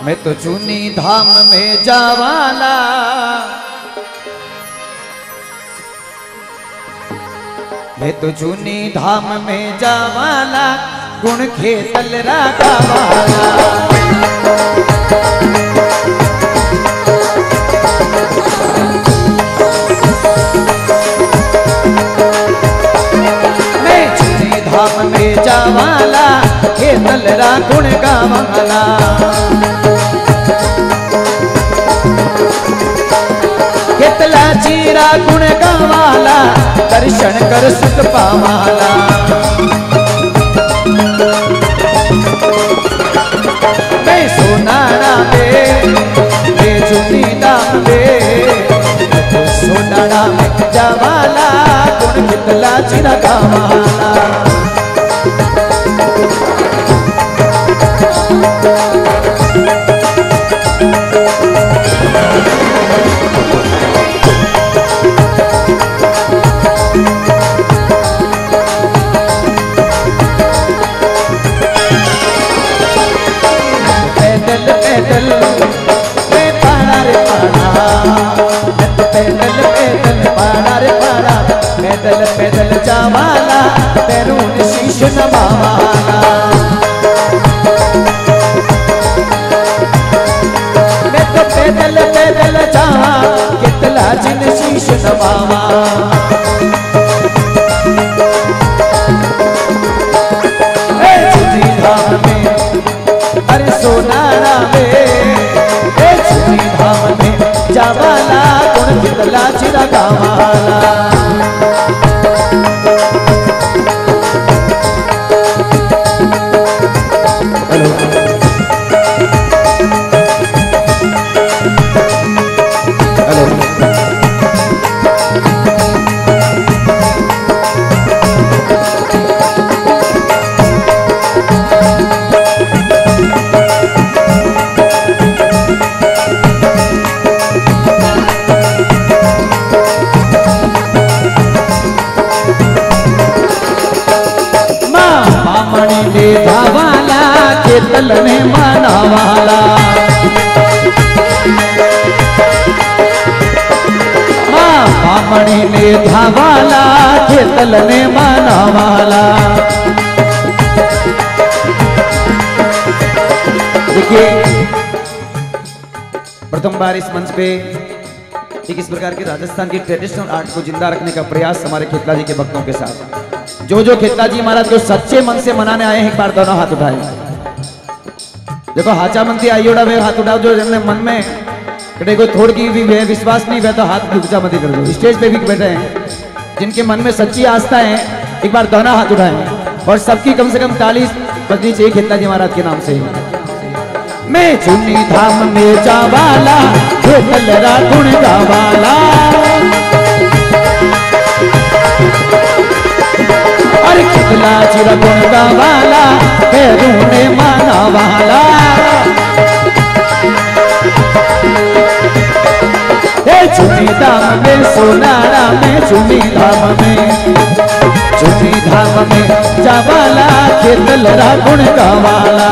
मैं तो चुनी धाम में जावाला, मैं तो चुनी धाम में जावाला, गुण खेतल रागा वाला। मैं चुनी धाम में जावाला, खेतल रा गुण गावाला। खेतला चीरा गुण गावाला, दर्शन कर सुख पावाला। मैं सोनारा में मैं चुनी दाम में, सोनारा में जावाला, गुण खेतला चीरा गावाला। पैदल मैं पाड़ा रे पाड़ा, पैदल पैदल पाड़ा रे पाड़ा, पैदल पैदल जावाला, पैरून शीश नवाला। मैं तो पैदल पैदल जावा, कितला जिन शीश नवावा। चुनी धाम में अरे सोनारा में, चुनी धाम में जावाला, गुण खेतला चिरा गावाला। धावाला, खेतल ने मानावाला। माँ बामणी ने धावाला, खेतल ने मानावाला। देखिए प्रथम बार इस मंच पे एक इस प्रकार के राजस्थान की ट्रेडिशनल आर्ट को जिंदा रखने का प्रयास हमारे खेतला जी के भक्तों के साथ। जो खेतला जी महाराज को सच्चे मन से मनाने आए हैं, एक बार दोनों हाथ उठाए। देखो हाचा मंती आइयोड़ा वे हाथ उठाओ, जो जिनने मन में कटे को थोड़ की भी विश्वास नहीं हुआ तो हाथ ऊंचा मत कर दो। स्टेज पे भी बैठे हैं जिनके मन में सच्ची आस्था है, एक बार दोनों हाथ उठाए और सबकी कम से कम 40 बजनी चाहिए खेतला जी महाराज के नाम से। मैं चुनी धाम में जावाला, खेतल रा गुण गावाला। अरे खेतला चिरा गुण गावाला, पैरून ने मानावाला। चुनी धाम में सोनारा में, चुनी धाम में, चुनी धाम में जावाला, खेतल रा गुण गावाला।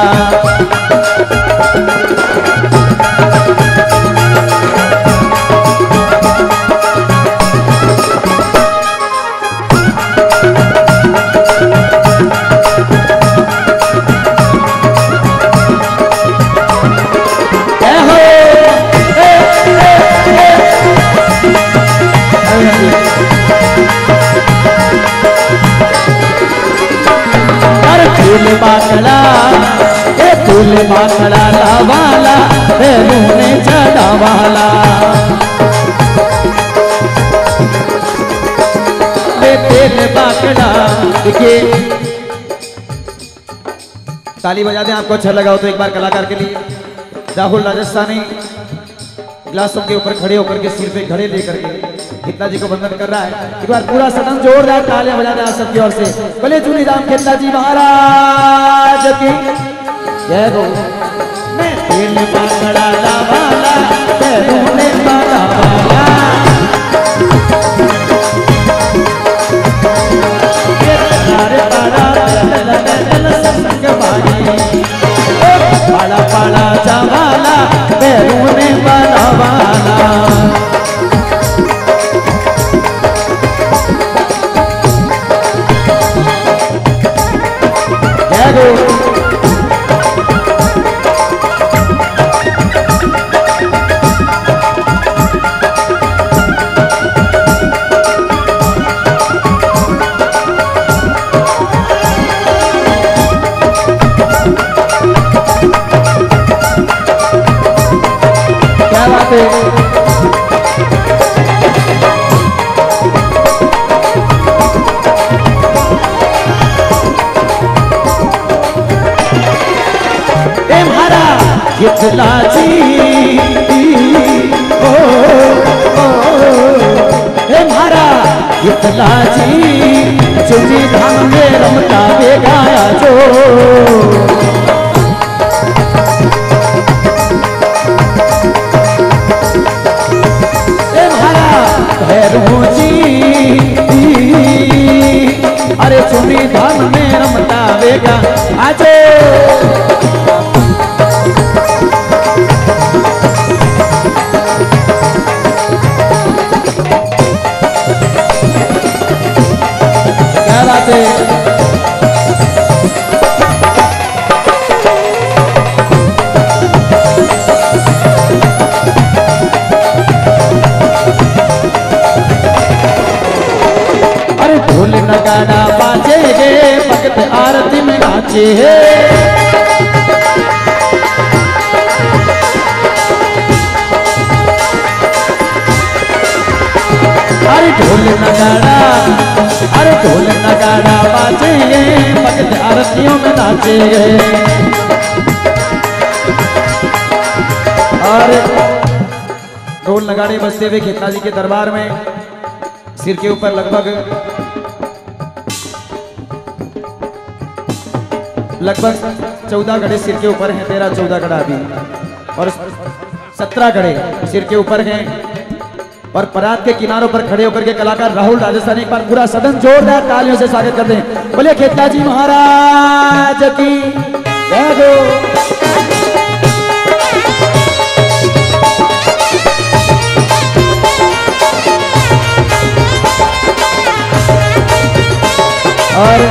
फूल बाकड़ा लावाला, पैरून ने चढ़ावाला। तेल बाकड़ा। देखिए ताली बजा दें, आपको अच्छा लगा हो तो एक बार कलाकार के लिए। राहुल राजस्थानी ग्लासों के ऊपर खड़े होकर के सिर पे घड़े लेकर के खेतला जी को वंदन कर रहा है। एक बार पूरा सदन जोरदार तालियां बजा दें आप सबकी ओर से। भले चुनी धाम खेतला जी महाराज की जय हो। मैं तेल बाकड़ा लावाला, पैरून ने मानावाला। पाड़ा पाड़ा जावाला, खेला जी चुनी धाम में रमता वे गाया जो भैरू जी अरे चुनी धाम में रमता वे गा आजो अरे ढोल नगाड़ा बाजे गे भक्त आरती में नाचे है अरे ढोल नगाड़ा बाजे भक्त आरतियों में नाचे और ढोल नगाड़े बजते हुए खेतला जी के दरबार में सिर के ऊपर लगभग 14 घड़े सिर के ऊपर हैं 13-14 घड़ा अभी और 17 घड़े सिर के ऊपर हैं और परात के किनारों पर खड़े होकर के कलाकार राहुल राजस्थानी एक बार पूरा सदन जोरदार तालियों से स्वागत करते हैं। बोले खेतला जी महाराज की जय हो। और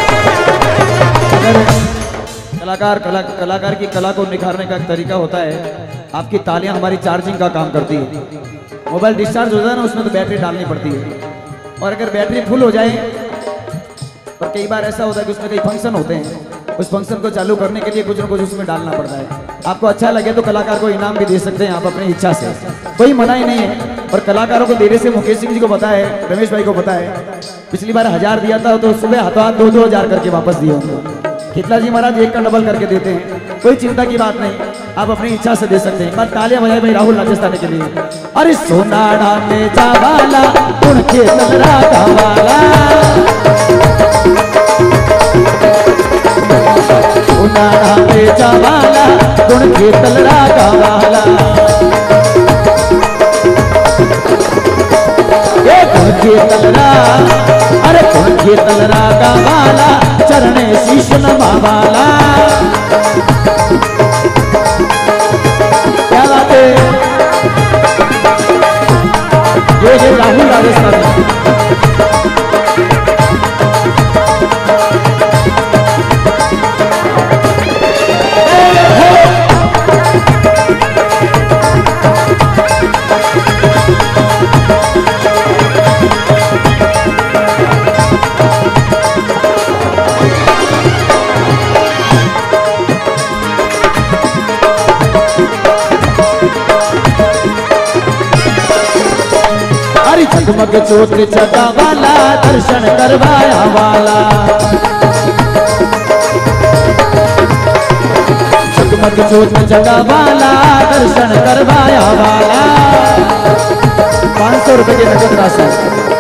कलाकार की कला को निखारने का एक तरीका होता है, आपकी तालियां हमारी चार्जिंग का काम करती है। मोबाइल डिस्चार्ज हो जाए ना उसमें तो बैटरी डालनी पड़ती है और अगर बैटरी फुल हो जाए और कई बार ऐसा होता है कि उसमें कई फंक्शन होते हैं, उस फंक्शन को चालू करने के लिए कुछ ना कुछ उसमें डालना पड़ता है। आपको अच्छा लगे तो कलाकार को इनाम भी दे सकते हैं आप अपनी इच्छा से, कोई मना ही नहीं है। और कलाकारों को देने से मुकेश सिंह जी को पता है, रमेश भाई को पता है, पिछली बार 1000 दिया था तो सुबह हाथों हाथ 2-2 हजार करके वापस दिए उनको। खेतला जी महाराज 1 का डबल करके देते हैं, कोई चिंता की बात नहीं, आप अपनी इच्छा से दे सकते हैं। पर तालियां बजाए भाई राहुल राजस्थानी के लिए। अरे सोनाड़ा में जावाला उनके तलरा गावाला, सोनाड़ा में जावाला उनके तलरा गावाला, कुणके तलरा अरे कुणके तलरा गावाला चरणे शीश नवावाला। क्या बात है, ये राहुल राजस्थानी। जगमग ज्योत जगा वाला दर्शन करवाया वाला, जगमग ज्योत जगा वाला दर्शन करवाया वाला। 500 रुपए की नगद राशि।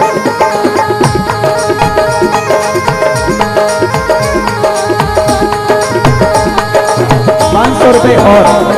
500 रुपए और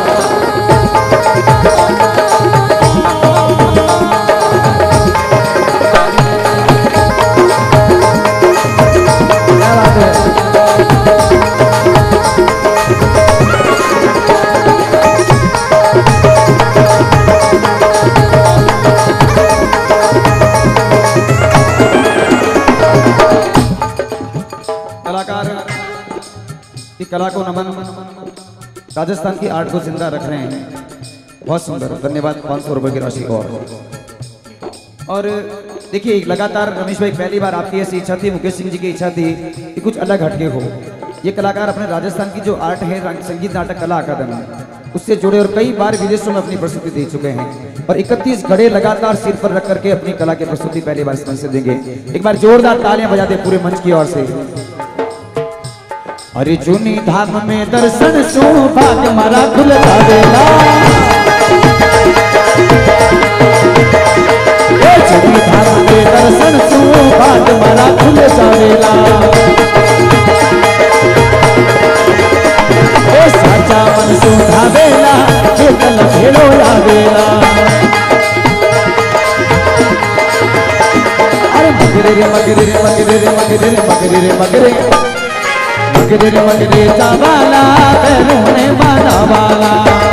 कला को नमन, राजस्थान की आर्ट को जिंदा रख रहे हैं, बहुत सुंदर, धन्यवाद। 500 रुपए की राशि और देखिए लगातार रमेश भाई पहली बार आपकी ऐसी इच्छा थी, मुकेश सिंह जी की इच्छा थी कि कुछ अलग हटके हो। ये कलाकार अपने राजस्थान की जो आर्ट है संगीत नाटक कला अकादमी उससे जुड़े और कई बार विदेशों में अपनी प्रस्तुति दे चुके हैं और 31 घड़े लगातार सिर पर रख करके अपनी कला की प्रस्तुति पहली बार इस मंच से देंगे। एक बार जोरदार तालियां बजाते पूरे मंच की ओर से। अरे चुनी धाम में दर्शन सो भाग मारा खुल जावेला, चुनी धाम में के दर्शन सू बाट मारा खुले जावेला ए साचा मन सू धावेला चेतन भेड़ो आवेला अरे मगरे रे मगरे रे मगरे रे मगरे रे मगरे रे मगरे मगरे रे मगरे जावाला रोने वाला वाला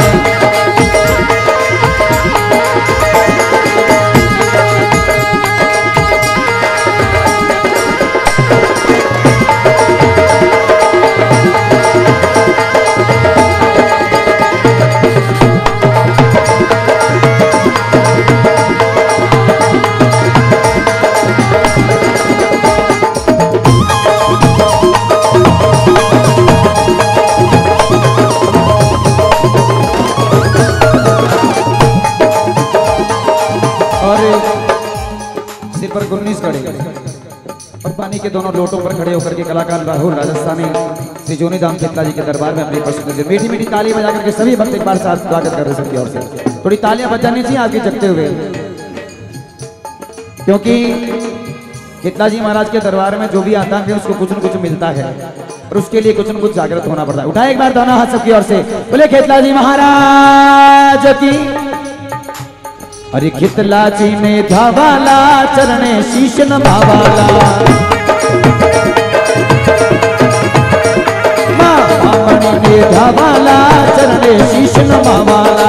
और पानी के दोनों लोटों पर खड़े होकर के कलाकार राहुल राजस्थानी श्री जोनी दाम खेतला जी के दरबार में अपनी प्रस्तुति मीठी मीठी ताली बजा करके सभी भक्त एक बार साथ स्वागत कर रहे सबकी ओर से। थोड़ी तालियां बजानी चाहिए आगे जगते हुए, क्योंकि खेतला जी महाराज के दरबार में जो भी आता है उसको कुछ न कुछ मिलता है और उसके लिए कुछ न कुछ जागृत होना पड़ता है। उठाए एक बार दोनों हाथ सबकी ओर से, बोले खेतला जी महाराज की। अरे खेतला जी में धावाला चरणे शीश नभावाला मामणी में धावाला चरणे शीश नभावाला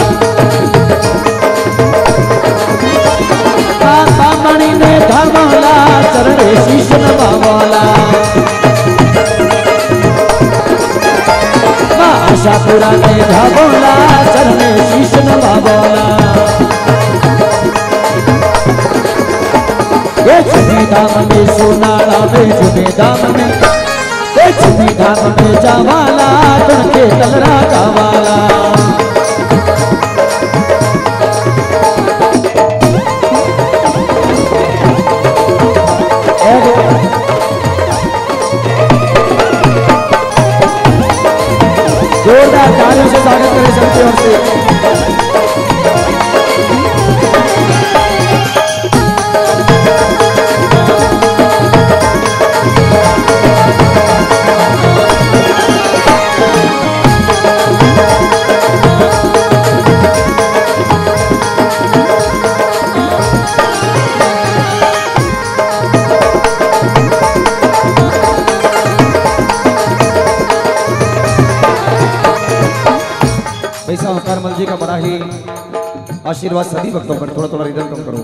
मामणी में धावाला चरणे शीश नभावाला आशापुरा में धावाला चरणे शीश नभावाला चुनी धाम में सोनाला में चुनी धाम में चुनी धाम में जावाला तड़के तलरा गावाला जोरदार तालियों से स्वागत करें सबकी ओर से। करमल जी का बड़ा ही आशीर्वाद सभी भक्तों पर, थोड़ा थोड़ा रिदम कम करो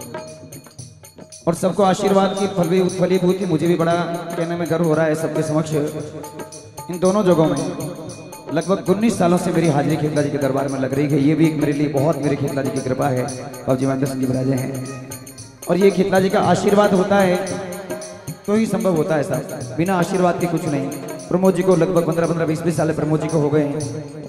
और सबको आशीर्वाद की फलीभूति मुझे भी बड़ा कहने में गर्व हो रहा है सबके समक्ष। इन दोनों जगहों में लगभग 19 सालों से मेरी हाजिरी खेतला जी के दरबार में लग रही है। ये भी मेरे लिए बहुत मेरे खेतला जी की कृपा है। बाबू जी महेंद्र सिंह जी बराजे हैं और ये खेतला जी का आशीर्वाद होता है तो ही संभव होता है साहब, बिना आशीर्वाद के कुछ नहीं। प्रमोद जी को लगभग 15-20 साल प्रमोद जी को हो गए